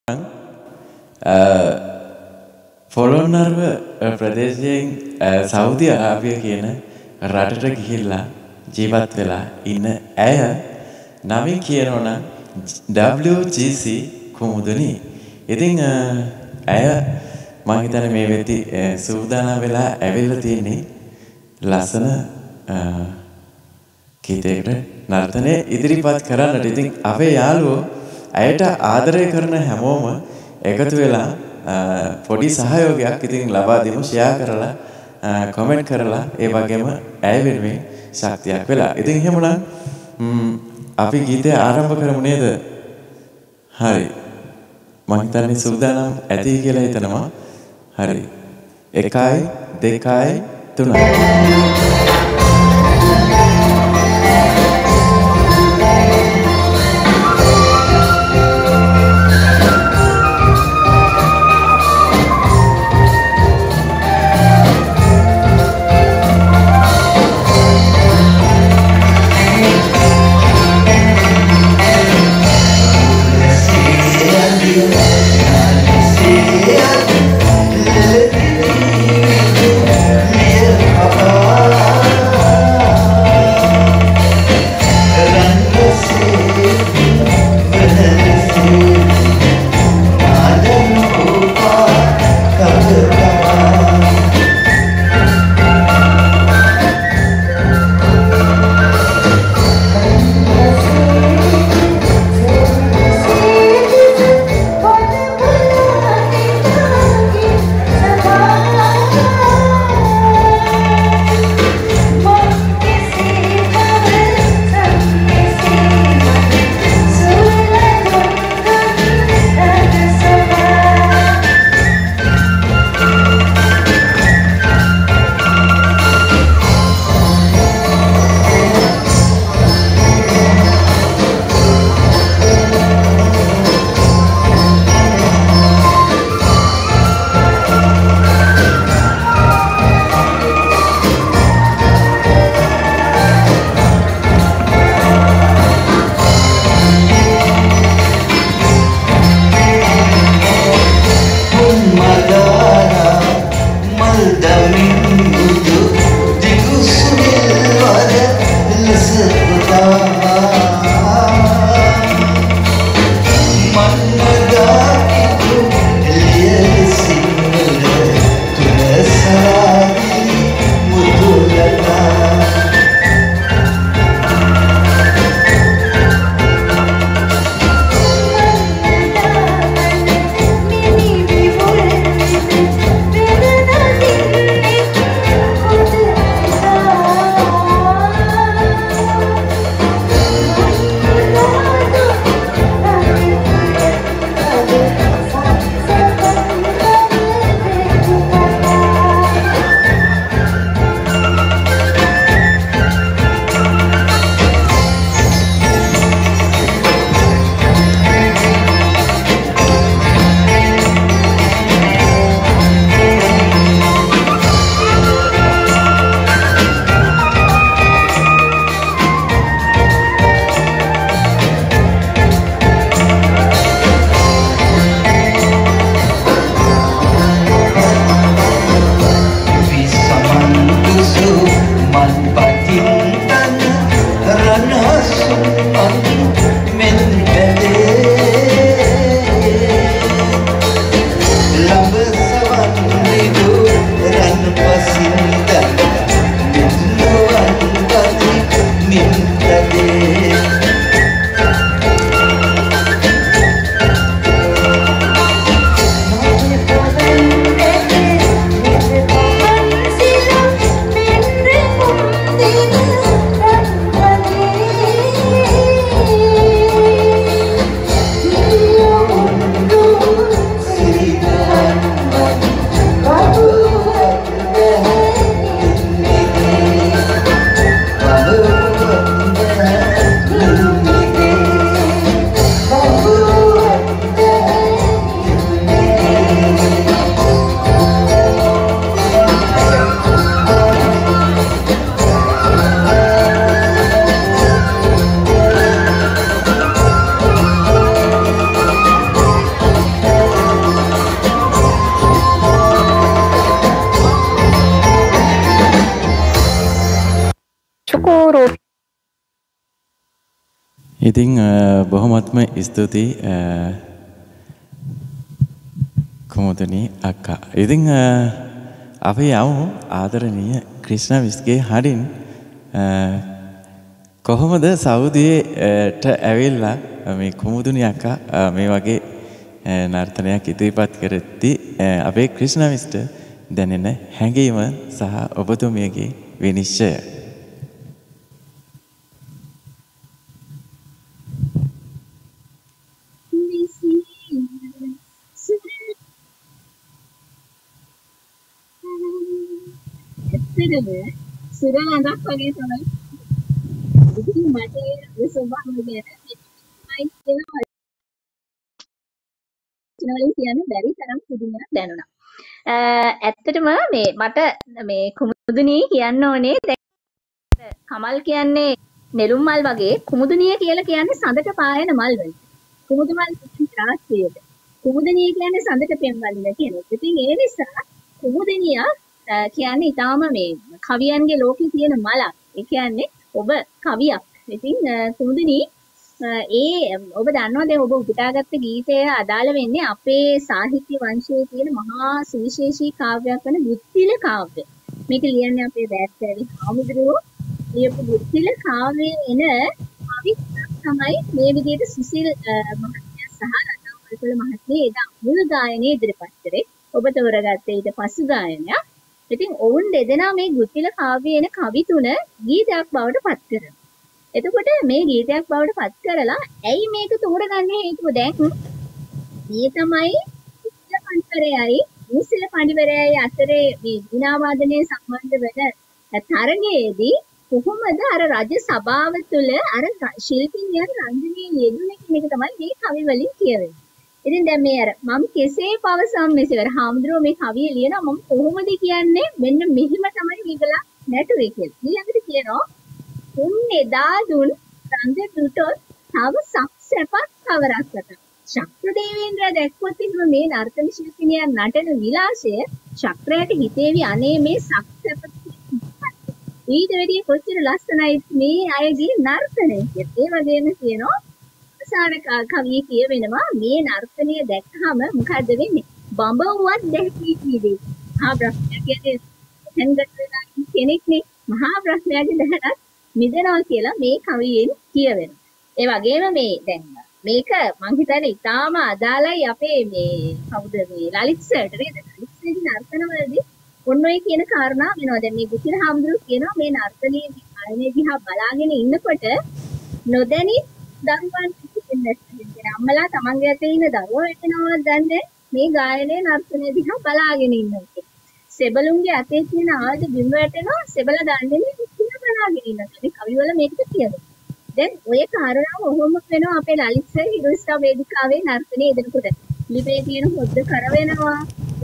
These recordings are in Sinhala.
පොළොන්නරුව ප්‍රදේශයෙන් සෞදි අරාබිය කියන රටට ගිහිල්ලා ජීවත් වෙලා ඉන්න ඇය නමින් කියනවනම් WGC කුමුදුනි. ඉතින් ඇය මම හිතන්නේ මේ වෙද්දි සූදානම් වෙලා ඇවිල්ලා තියෙන්නේ ලස්සන ගීතයකට නර්තනය ඉදිරිපත් කරන්නට. ඉතින් අපේ යාළුවෝ ඇයට ආදරය කරන හැමෝම එකතු වෙලා පොඩි සහයෝගයක් ඉතින් ලබා දෙමු. ෂෙයා කරලා කමෙන්ට් කරලා ඒ වගේම ඇය වෙනුවෙන් ශක්තියක් වෙලා. ඉතින් එහෙමනම් අපි ගීතය ආරම්භ කරමු නේද? හරි. මම හිතන්නේ සූදානම් ඇති කියලා හිතනවා. හරි. 1 2 3 Oh ඉතින් බොහොමත්ම ස්තුතියි කුමුදුනි අක්කා. ඉතින් අපි යමු ආදරණීය ක්‍රිෂ්ණ විස්ගේ හඩින් කොහොමද සෞදියට ඇවිල්ලා මේ කුමුදුනි අක්කා මේ වගේ නර්තනයක් ඉදිරිපත් කරද්දී අපේ ක්‍රිෂ්ණ විස්ට දැනෙන හැඟීම සහ ඔබතුමියගේ විනිශ්චය. සුරලඳක් වගේ තමයි. ඉතින් මට ඒ ස්වභාවය ගැන මයි කියන්න බැරි තරම් පුදුමයක් දැනුණා. ඇත්තටම මේ මට මේ කුමුදුනී කියන්න ඕනේ දැන් කමල් කියන්නේ නෙළුම් මල් වගේ කුමුදුනිය කියලා කියන්නේ සඳට පායන මල් වලට. කුමුදු මල් කියන්නේ රාත්‍රියට. කුමුදුනිය කියන්නේ සඳට පෙන්වන්න කෙනෙක්. ඉතින් ඒ නිසා කුමුදුනිය කියන්නේ ඊටාම මේ කවියන්ගේ ලෝකේ තියෙන මලක්. ඒ කියන්නේ ඔබ කවියක්. ඉතින් කුමුදුනී ඔබ දන්නවා දැන් ඔබ උපුටාගත්ත ගීතය අදාළ වෙන්නේ අපේ සාහිත්‍ය වංශයේ තියෙන මහා සුවිශේෂී කාව්‍යයක් වන බුද්ධිල කාව්‍ය. මේක ලියන්නේ අපේ බෑත්තරි හාමුදුරුවෝ. ලියපු බුද්ධිල කාව්‍යයේ එන කවියක් තමයි මේ විදිහට සුසිල් මහත්මයා සහ රතනවල්පොළ මහත්මිය එදා මුල් ගායනයේ ඉදිරිපත් කරේ. ඔබ තෝරගත්තේ ඊට පසු ගායනයක්. ඉතින් ඔවුන් දෙදෙනා මේ බුද්ධිල කාව්‍යයේ එන කවි තුන ගීතයක් බවට පත් කරනවා. එතකොට මේ ගීතයක් බවට පත් කරලා ඇයි මේක තෝරගන්න හේතුව දැන් මේ තමයි මුස්ලිම් පඬිවරයයි මුස්ලිම් පඬිවරයයි අතරේ මේ වීණා වාදනයේ සම්බන්ධ වෙන තරගයේදී කොහොමද අර රජ සභාව තුළ අර ශිල්පිනියන් රංගනයේ යෙදුනේ කියන එක තමයි මේ කවි වලින් කියවෙන්නේ. ඉතින් දැන් මේ අර මම කෙසේ පවසම් මෙසේවර හාමුදුරුවෝ මේ කවිය ලියනවා මම කොහොමද කියන්නේ මෙන්න මෙහිම තමයි මේකලා නැටුවේ කියලා. ඊළඟට කියනවා එදා දුන් රඳ දුටොත් තව සැපක් කවරක්කට. ශක්‍ර දේවේන්ද්‍ර දැක්කොත් එහෙම මේ නර්තන ශිල්පිනියන් නටන විලාසය ශක්‍රයට හිතේවි අනේ මේ සැප ඊට වැඩිය කොච්චර ලස්සනයි මේ අයගේ නර්තනය කියලා. ඒ වගේම කියනවා අවසාන කවියේ කියවෙනවා මේ නර්තනය දැක්කහම මොකද වෙන්නේ? බඹවුවත් දැකීවිදී. මහා බ්‍රහ්මයාගේ හැන්දට වෙලා කෙනෙක්නේ මහා බ්‍රහ්මයාගේ දැහනත් මිදෙනවා කියලා මේ කවියෙන් කියවෙනවා. ඒ වගේම මේ දැන් මේක මං හිතන්නේ ඉතාම අදාළයි අපේ මේ කවුද මේ ලලිත් සර්ට නේද? ලලිත් සර්ගේ නර්තනවලදී ඔන්න ඔය කියන කාරණා වෙනවා. දැන් මේ බුතිර හාමුදුරුවෝ කියනවා මේ නර්තනයේ ආයනේ දිහා බලාගෙන ඉන්නකොට නොදැනි දරුවන් ඉන්නේ අම්මලා තමන්ගේ අතේ ඉන්න දරුවෝ වෙනවද දන්නේ මේ ගායනයේ නර්තනයේ දිහා බලාගෙන ඉන්නවා. සෙබළුන්ගේ අතේ තියෙන ආයුධ බිම වැටෙනවා සෙබලා දන්නේ නැහැ බලාගෙන ඉන්නවා. මේ කවිවල මේකට කියනවා. දැන් ඔය කාරණාව ඔහොම වෙනවා අපේ ලලිත් සර් හිරුස්ටා වේදිකාවේ නර්තනයේ එදෙනකොට. ලිපේ තියෙන හොද්ද කර වෙනවා.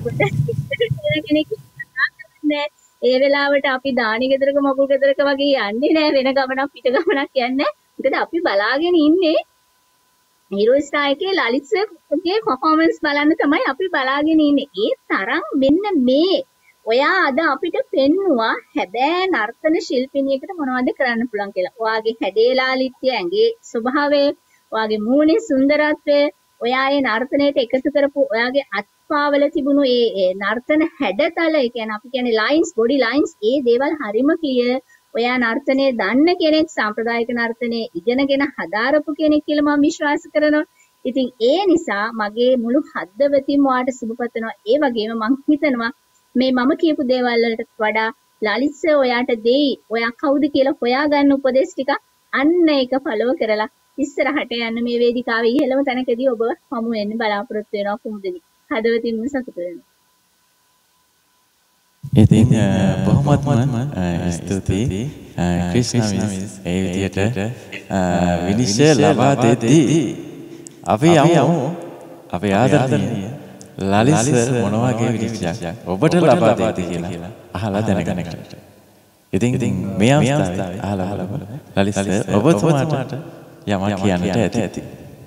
ඒකට කෙනෙක් නෑ. ඒ වෙලාවට අපි දානි ගෙදරක මගුල් ගෙදරක වගේ යන්නේ නෑ වෙන ගමනක් පිට ගමනක් යන්නේ. මොකද අපි බලාගෙන ඉන්නේ හිරුස්ටා එකේ ලලිත් සර්ගේ පර්ෆෝමන්ස් බලන්න තමයි අපි බලාගෙන ඉන්නේ. ඒ තරම් මෙන්න මේ ඔයා අද අපිට පෙන්නවා හැබෑ නර්තන ශිල්පිනියකට මොනවද කරන්න පුළුවන් කියලා. ඔයාගේ හැඩේ ලාලිත්‍ය, ඇඟේ ස්වභාවය, ඔයාගේ මූණේ සුන්දරත්වය, ඔයා ඒ නර්තනයට එකතු කරපු ඔයාගේ අත්පාවල තිබුණු ඒ නර්තන හැඩතල, ඒ කියන්නේ අපි කියන්නේ ලයින්ස්, බොඩි ලයින්ස්, ඒ දේවල් හරිම ක්ලියර්. ඔයා නර්තනයේ දන්න කෙනෙක්, සාම්ප්‍රදායික නර්තනයේ ඉගෙනගෙන හදාරපු කෙනෙක් කියලා මම විශ්වාස කරනවා. ඉතින් ඒ නිසා මගේ මුළු හදවතින්ම ඔයාට සුබ පතනවා. ඒ වගේම මම හිතනවා මේ මම කියපු දේවල් වලට වඩා ලලිත් සර් ඔයාට දෙයි. ඔයා කවුද කියලා හොයාගන්න උපදෙස් ටික අන්න ඒක ෆලෝ කරලා ඉස්සරහට යන්න මේ වේදිකාවේ ඉහළම තැනකදී ඔබ හමු වෙන්න බලාපොරොත්තු වෙනවා කුමුදනි. හදවතින්ම සතුටු වෙනවා. ඉතින් බොහොමත්ම ස්තුතියි ක්‍රිෂ්ණ මිස් ඒ විදියට විනිශ්චය ලබා දෙද්දී අපි යමු අපේ ආදරණීය ලලිත් සර් මොන වගේ විනිශ්චයක් ඔබට ලබා දෙයිද කියලා අහලා දැනගන්න. ඉතින් මේ අවස්ථාවේ අහලා ලලිත් සර් ඔබතුමාට යමක් කියන්නට ඇති.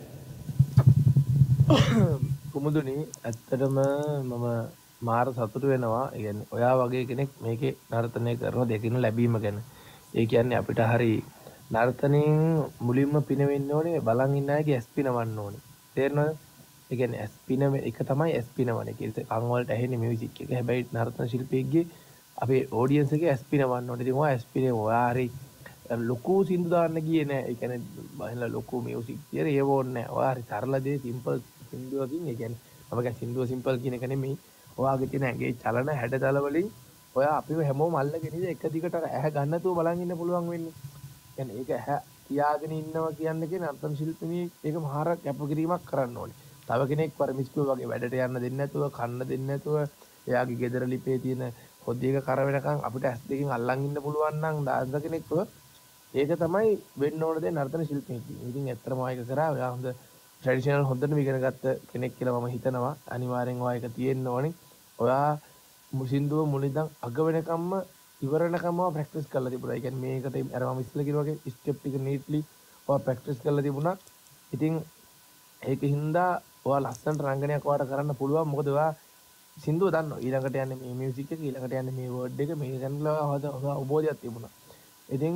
කුමුදුනි ඇත්තටම මම මාර සතුටු වෙනවා. ඒ කියන්නේ ඔයා වගේ කෙනෙක් මේකේ නර්තනය කරන දෙකිනු ලැබීම ගැන. ඒ කියන්නේ අපිට හරි නර්තනයෙන් මුලින්ම පිනවෙන්න ඕනේ බලන් ඉන්න අයගේ ඇස් පිනවන්න ඕනේ. තේරෙනවද? ඒ කියන්නේ ඇස් පිනව එක තමයි ඇස් පිනවන එක. ඒක කන් වලට ඇහෙන්නේ මියුසික් එක. හැබැයි නර්තන ශිල්පියෙක්ගේ අපේ ඔඩියන්ස් එකේ ඇස් පිනවන්න ඕනේ. ඉතින් ඔයා ඇස් පිනේ ඔයා හරි ලොකු සින්දු දාන්න ගියේ නෑ. ඒ කියන්නේ බහිලා ලොකු මියුසික් තියර ඒව ඕනේ නෑ. ඔයා හරි සරල දේ සිම්පල් සින්දුවකින් ඒ කියන්නේ මම කියන්නේ සින්දුව සිම්පල් කියන එක නෙමෙයි. ඔයාගේ තියෙන ඇඟේ චලන හැඩතල වලින් ඔයා අපිව හැමෝම අල්ලගෙන ඉඳ එක දිගට ඇහැ ගන්න නැතුව බලන් ඉන්න පුළුවන් වෙන්නේ. කියන්නේ ඒක ඇහැ තියාගෙන ඉන්නවා කියන්නේ නර්තන ශිල්පිනිය ඒක මහා කැපකිරීමක් කරන්න ඕනේ. තව කෙනෙක් පරමිස්කුව වගේ වැඩට යන්න දෙන්නේ නැතුව කන්න දෙන්නේ නැතුව එයාගේ ගෙදර ලිපේ තියෙන හොද්දියක කර වෙනකන් අපිට ඇස් දෙකෙන් අල්ලන් ඉන්න පුළුවන් නම් දාන්න කෙනෙක්ව ඒක තමයි වෙන්න ඕන දේ නර්තන ශිල්පියෙක්. ඉතින් ඇත්තටම ඔය එක කරා ඔයා හොඳ ට්‍රැඩිෂනල් හොඳටම ඉගෙන ගත්ත කෙනෙක් කියලා මම හිතනවා. අනිවාර්යෙන් ඔයා ඒක තියෙන්න ඕනේ. ඔයා සින්දුව මුලින්දන් අග වෙනකම්ම ඉවර වෙනකම්ම ප්‍රැක්ටිස් කරලා තිබුණා. ඒ කියන්නේ මේකට අර මම ඉස්සෙල්ලා කිව්වා වගේ ස්ටෙප් ටික නීට්ලි ඔයා ප්‍රැක්ටිස් කරලා තිබුණා. ඉතින් ඒකින්ද ඔයා ලස්සනට රංගනයක් ඔයාට කරන්න පුළුවන්. මොකද ඔයා සින්දුව දන්නවා. ඊළඟට යන්නේ මේ මියුසික් එක, ඊළඟට යන්නේ මේ වර්ඩ් එක, මේ ගැනලා හොඳ අවබෝධයක් තිබුණා. ඉතින්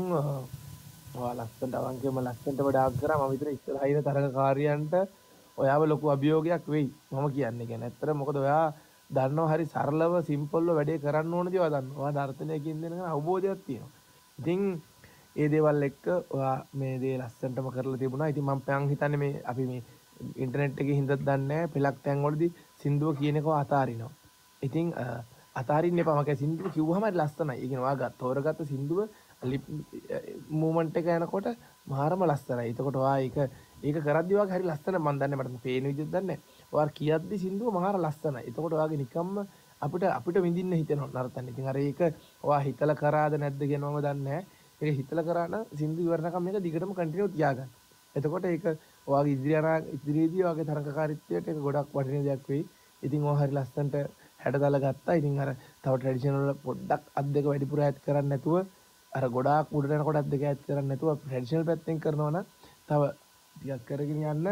ඔයා ලස්සනට අවංකවම ලස්සනට වඩා කරා. මම විතර ඉස්සරහා ඉන්න තරගකාරියන්ට ඔයාව ලොකු අභියෝගයක් වෙයි. මම කියන්නේ. කියන්නේ ඇත්තට මොකද ඔයා දන්නවා හරි සරලව සිම්පල්ව වැඩේ කරන්න ඕන දේවල් දන්නවා. ඔයා නර්තනයකින් දෙන අවබෝධයක් තියෙනවා. ඉතින් ඒ දේවල් එක්ක ඔයා මේ දේ ලස්සනටම කරලා තිබුණා. ඉතින් මම හිතන්නේ මේ අපි මේ ඉන්ටර්නෙට් එකේ හින්දාත් දන්නේ නැහැ පෙලක් තැන් වලදී සින්දුව කියන එක අතාරිනවා. ඉතින් අතාරින්න එපා. මම සින්දුව කිව්වම හරි ලස්සනයි. ඒ කියන්නේ ඔයා තෝරගත්ත සින්දුව ලිප් මූවමන්ට් එක යනකොට මහරම ලස්සනයි. එතකොට ඔයා ඒක කරද්දී ඔයාගේ හරි ලස්සන මම දන්නේ මට පේන විදිහට දන්නේ. ඔයා කියද්දි සින්දුව මහර ලස්සනයි. එතකොට ඔයාගේ නිකම්ම අපිට විඳින්න හිතෙනවා නර්තන. ඉතින් අර ඒක ඔයා හිතලා කරාද නැද්ද කියනවම දන්නේ නැහැ. ඒක හිතලා කරා නම් සින්දු ඉවරනකම් මේක දිගටම කන්ටිනියු තියාගන්න. එතකොට ඒක ඔයාගේ ඉදිරියේදී ඔයාගේ තරඟකාරීත්වයට ඒක ගොඩක් වටින දෙයක් වෙයි. ඉතින් ඔයා හරි ලස්සනට හැඩතල ගත්තා. ඉතින් අර තව ට්‍රැඩිෂනල් වල පොඩ්ඩක් අත් දෙක වැඩිපුර ඈඩ් කරන්න නැතුව අර ගොඩාක් උඩට යනකොට අත් දෙක ඈඩ් කරන්න නැතුව ට්‍රැඩිෂනල් පැත්තෙන් කරනවා නම් තව ටිකක් කරගෙන යන්න.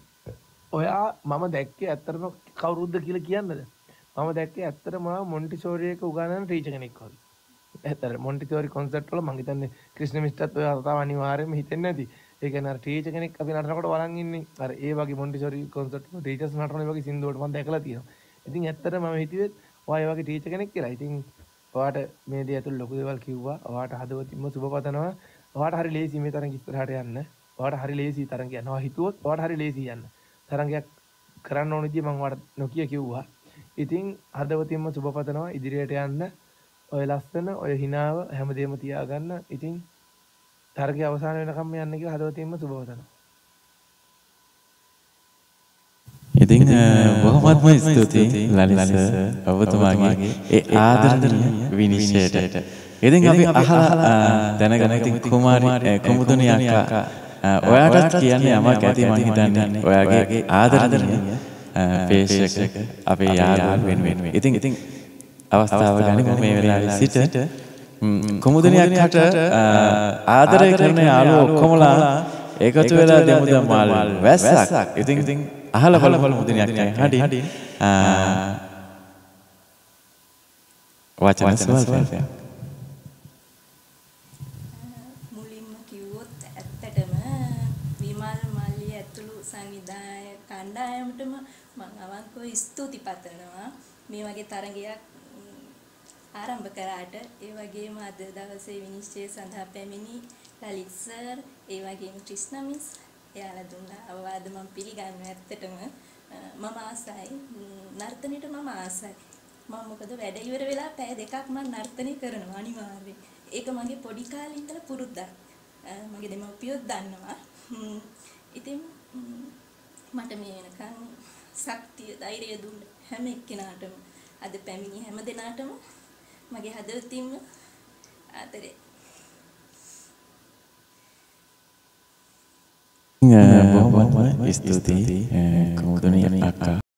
ඔයා මම දැක්කේ ඇත්තටම කවුරුද්ද කියලා කියන්නද? මම දැක්කේ ඇත්තටම මොන්ටිසෝරි එක උගන්වන ටීචර් කෙනෙක් වගේ. ඇත්තට මොන්ටිසෝරි කොන්සර්ට් වල මම හිතන්නේ ක්‍රිෂ්ණ මිස්ටර්ත් ඔය අරතාව අනිවාර්යයෙන්ම හිතෙන්නේ නැති. ඒ කියන්නේ අර ටීචර් කෙනෙක් අපි නටනකොට බලන් ඉන්නේ. අර ඒ වගේ මොන්ටිසෝරි කොන්සර්ට් වල ටීචර්ස් නටන ඒ වගේ සින්දුවට මම දැකලා තියෙනවා. ඉතින් ඇත්තට මම හිතුවේ ඔයා ඒ වගේ ටීචර් කෙනෙක් කියලා. ඉතින් ඔයාට මේ දේ ඇතුළේ ලොකු දේවල් කිව්වා. ඔයාට හදවතින්ම සුබ පතනවා. ඔයාට හරි ලේසි මේ තරඟ ඉස්සරහට යන්න. ඔයාට හරි ලේසි තරඟ යනවා හිතුවොත් ඔයාට හරි ලේසි යන්න. තරඟයක් කරන්න ඕන විදිය මම ඔයාට නොකිය කිව්වා. ඉතින් හදවතින්ම සුබ පතනවා ඉදිරියට යන්න. ඔය ලස්සන ඔය හිනාව හැමදේම තියාගන්න. ඉතින් තරගය අවසන් වෙනකම් යන්න කියලා හදවතින්ම සුබ පතනවා. ඉතින් බොහොමත්ම ස්තුතියි ලලිස ඔබතුමාගේ ඒ ආදරණීය විනිශ්චයට. ඉතින් අපි අහලා දැනගන්න ඉතින් කුමාරි කුමුදුනි අක්කා ඔයාටත් කියන්නේ යමක් ඇති මම හිතන්නේ ඔයාගේ ආදරණීය පේෂක අපේ යාළුවන් වෙනුවෙන්. ඉතින් අවස්ථාව ගනිමු මේ වෙලාවේ සිට කුමුදුනි අක්කට ආදරය කරන යාළුවෝ ඔක්කොමලා එකතු වෙලා දෙමු දමාල් වැස්සක්. ඉතින් අහලා බලමු මුදුනි අක්කයි හඩි වචන ස්වල්පයක්. මුලින්ම කිව්වොත් ඇත්තටම විමල් මල්ලි ඇතුළු සංවිධායක කණ්ඩායමටම මම අවංකව ස්තුති පතනවා මේ වගේ තරගයක් ආරම්භ කරාට. ඒ වගේම අද දවසේ විනිශ්චය සඳහා පැමිණි ලලිත් සර් ඒ වගේම ක්‍රිෂ්ණ මිස් එයාලා දුන්න අවවාද මම පිළිගන්නවා. ඇත්තටම මම ආසයි නර්තනෙට මම ආසයි. මම මොකද වැඩ ඉවර වෙලා පැය දෙකක් මම නර්තනය කරනවා අනිවාර්යයෙන්. ඒක මගේ පොඩි කාලේ ඉඳලා පුරුද්දක්. මගේ දෙමව්පියෝ දන්නවා. ඉතින් මට මේ වෙනකන් ශක්තිය ධෛර්යය දුන්න හැම එක්කෙනාටම අද පැමිණි හැම දෙනාටම මගේ හදවතින්ම ආදරේ. බොහොමත්ම ස්තුතියි කුමුදුනි අක්කා.